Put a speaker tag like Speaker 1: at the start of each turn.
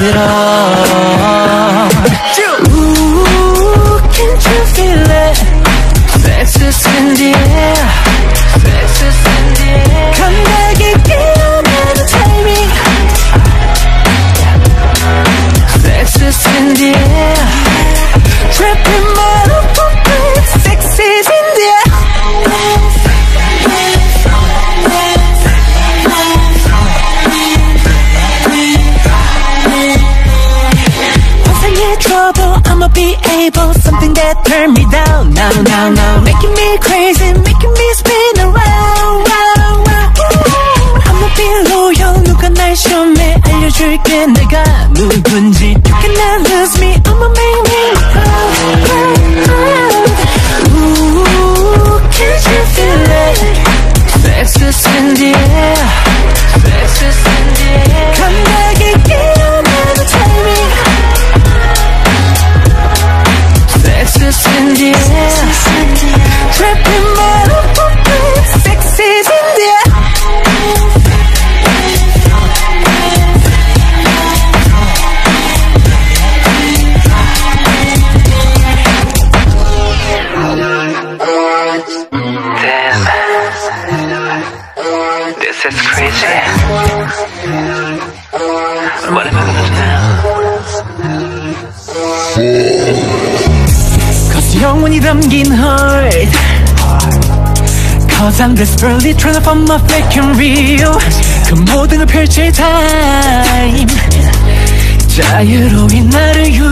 Speaker 1: 들어. Ooh, can't you feel it? Sex is in the air. Sex is in the air. 감각이 깨어나는 타이밍. Sex is in the air. Trapping my own sex is in the air. 환상의 trouble, I'ma be able. Something that turn me down. Now, now, now. Making me crazy, making me spin around. Wow, wow. I'ma be loyal. 누가 날 시험해 알려줄게 내가 누군지. You cannot lose me, I'ma make me proud. Ooh, can't you feel it? Sex is in the air. Sex is in the air. 감각이 깨어나는 타이밍. Sex is in the air. Trapping my own sex is in the air.
Speaker 2: This is crazy. What am I gonna do now?
Speaker 1: Cause 영원히 담긴 heart. Cause I'm desperately trying to find my fake and real. 그 모든 걸 펼칠 time. 자유로운 나를